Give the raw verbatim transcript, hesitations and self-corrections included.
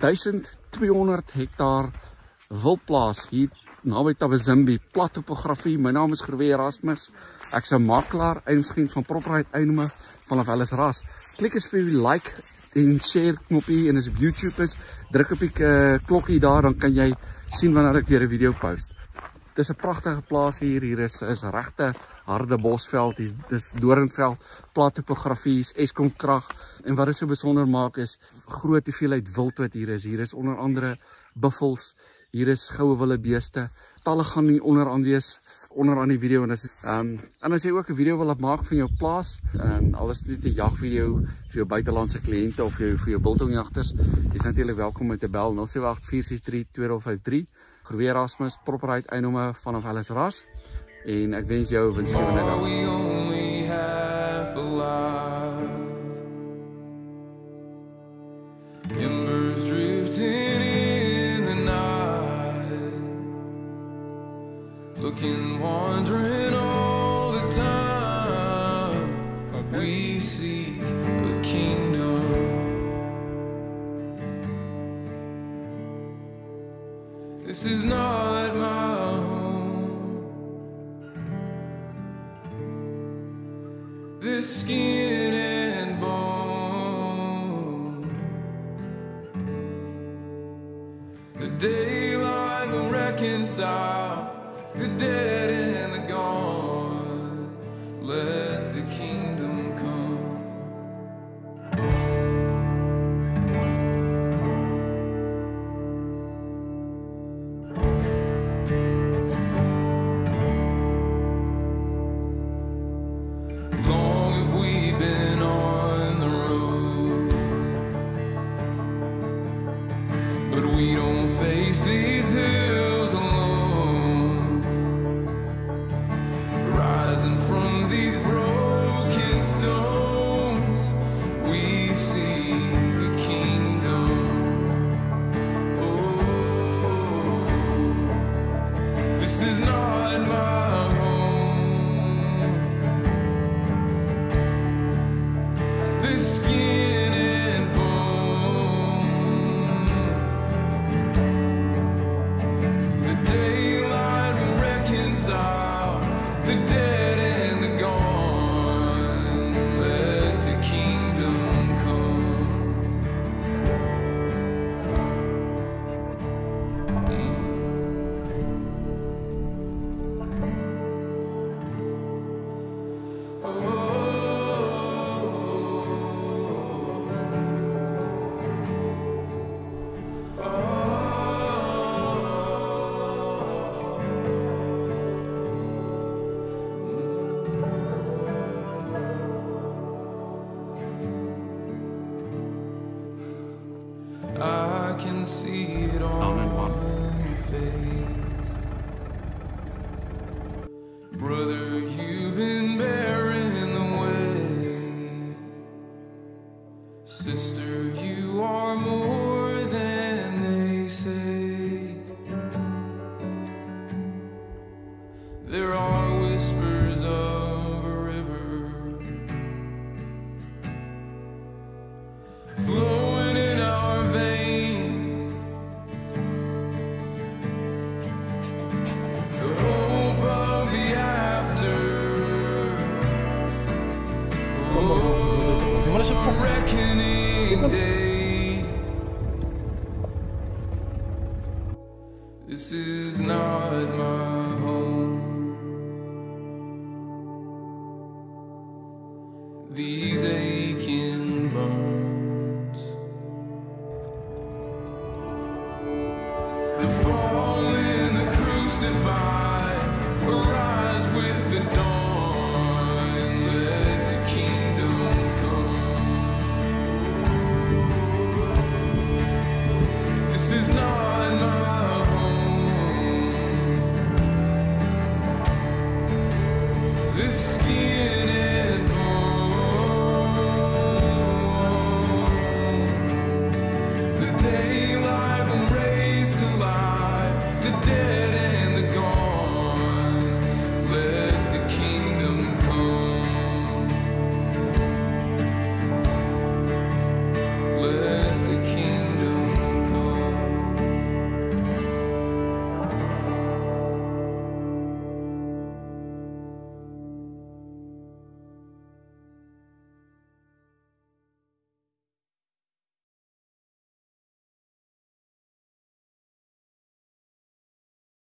duisend tweehonderd hektaar wildplaas hier naby Tabazimbi, plat topografie. My naam is Groewe Erasmus. Ek's 'n makelaar, eiendomsagent van Properheid Eiendomme vanaf Ellis Ras. Klik as vir die like en share knoppie en as op YouTube is, druk op die uh, klokkie daar, dan kan jy sien wanneer ek weer 'n video post. Dis 'n pragtige plaas hier, hier is, is regte harde bosveld, hier dis doringveld, plat topografie, is Eskom krag. En wat dit so besonder maak is groot hoeveelheid wild wat hier is. Hier is onder andere buffels, hier is goue wildebeeste. Talle gaan nie onder aan wees onder aan die video. En as, um, en as jy ook 'n video wil maak van jou plaas, um, al is dit 'n jagvideo vir jou buitelandse kliënte of jou, vir jou biltongjagters, is natuurlik welkom om te bel nul sewe agt vier ses drie twee nul vyf drie. Groewe Erasmus, Properheid Eiendomme vanaf Ellis Ras. En ek wens jou 'n winsgewende dag. Embers drifting in the night, looking, wandering all the time. We seek a kingdom. This is not my home. This skin and bone. The daylight will reconcile the dead and the gone. Let the kingdom come. Long have we been on the road, but we don't face these hills alone. Rising from these broken stones, we see the kingdom. Oh, this is not my home. This skin and bone. The daylight will reconcile the dead and the gone. Let the kingdom come. Oh. I can see it on your face. Brother, you've been bearing the weight. Sister, you are more than they say. There are whispers of a river flowing in our veins. The hope of the after. Oh, reckoning day. This is not my home. These aching bones. The